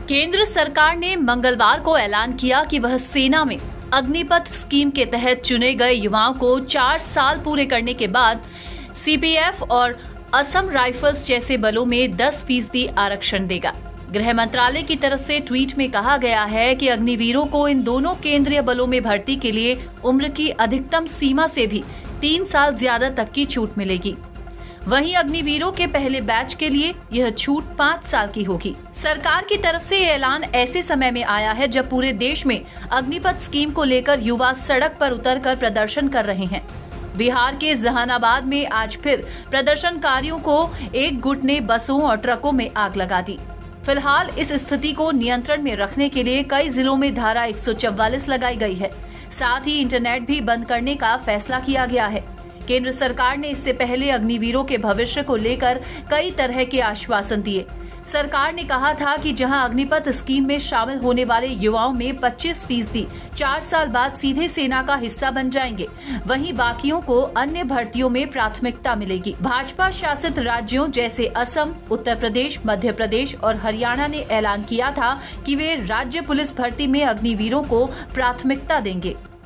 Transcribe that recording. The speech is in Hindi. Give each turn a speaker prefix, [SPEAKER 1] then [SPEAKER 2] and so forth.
[SPEAKER 1] केंद्र सरकार ने मंगलवार को ऐलान किया कि वह सेना में अग्निपथ स्कीम के तहत चुने गए युवाओं को 4 साल पूरे करने के बाद सीपीएफ और असम राइफल्स जैसे बलों में 10% आरक्षण देगा। गृह मंत्रालय की तरफ से ट्वीट में कहा गया है कि अग्निवीरों को इन दोनों केंद्रीय बलों में भर्ती के लिए उम्र की अधिकतम सीमा से भी 3 साल ज्यादा तक की छूट मिलेगी। वहीं अग्निवीरों के पहले बैच के लिए यह छूट 5 साल की होगी। सरकार की तरफ से ये ऐलान ऐसे समय में आया है जब पूरे देश में अग्निपथ स्कीम को लेकर युवा सड़क पर उतरकर प्रदर्शन कर रहे हैं। बिहार के जहानाबाद में आज फिर प्रदर्शनकारियों को एक गुट ने बसों और ट्रकों में आग लगा दी। फिलहाल इस स्थिति को नियंत्रण में रखने के लिए कई जिलों में धारा 144 लगाई गई है। साथ ही इंटरनेट भी बंद करने का फैसला किया गया है। केंद्र सरकार ने इससे पहले अग्निवीरों के भविष्य को लेकर कई तरह के आश्वासन दिए। सरकार ने कहा था कि जहां अग्निपथ स्कीम में शामिल होने वाले युवाओं में 25% 4 साल बाद सीधे सेना का हिस्सा बन जाएंगे, वहीं बाकियों को अन्य भर्तियों में प्राथमिकता मिलेगी। भाजपा शासित राज्यों जैसे असम, उत्तर प्रदेश, मध्य प्रदेश और हरियाणा ने ऐलान किया था कि वे राज्य पुलिस भर्ती में अग्निवीरों को प्राथमिकता देंगे।